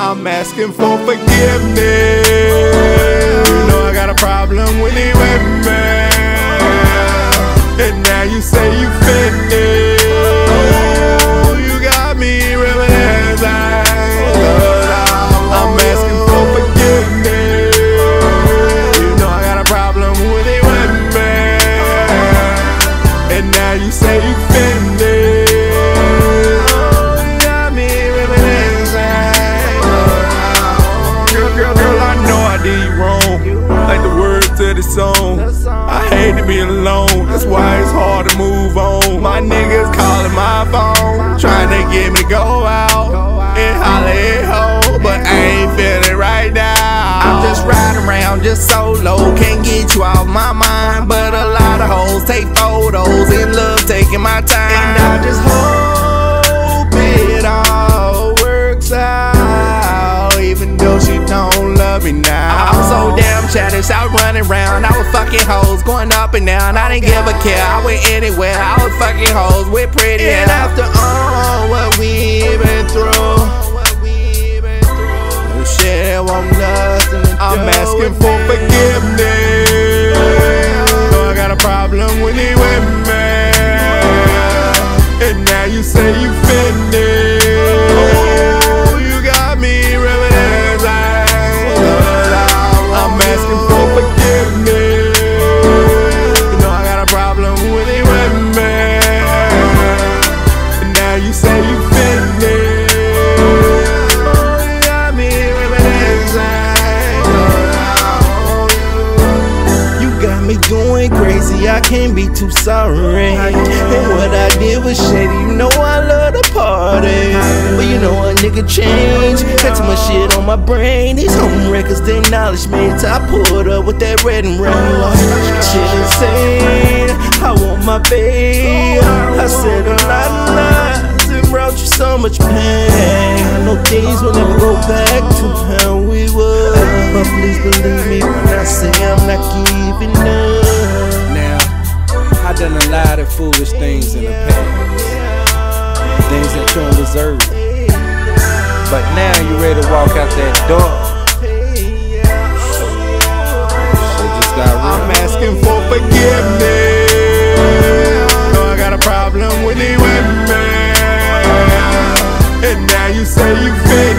I'm asking for forgiveness. You know I got a problem with these women, and now you say you finished. Oh, you got me reminiscing. I'm asking for forgiveness. You know I got a problem with these women, and now you say you finished. Like the words to the song, I hate to be alone, that's why it's hard to move on. My niggas calling my phone, trying to get me to go out and holler at ho, but I ain't feeling right now. I'm just riding around, just solo, can't get you off my mind. But a lot of hoes take photos and love taking my time, and I just hope it all works out, even though she don't love me now. I'm so damn childish, I was running around, I was fucking hoes, going up and down, I didn't give a care, I went anywhere, I was fucking hoes with pretty hair. And after all what we've been through, shit, it won't nothing to do. I'm asking for forgiveness. I got a problem with these women, and now you say you finished. Oh, you got me reminiscing. I'm asking for forgiveness. You know I got a problem with these women, and now you say you finished. Oh, you got me reminiscing. You got me going crazy, I can't be too sorry. And what I did was shady, you know I love to party, but you know a nigga change. Got too much shit on my brain. These home records, they acknowledge me till I pulled up with that red and rain. Shit insane, I want my babe. I said a lot of lies and brought you so much pain. I know things will never go back to how we were, but please believe me when I say I'm not giving up. Now, I done a lot of foolish things in the past, things that you don't deserve. But now you ready to walk out that door. Shit just got real. I'm asking for forgiveness. Know I got a problem with these women, and now you say you fake.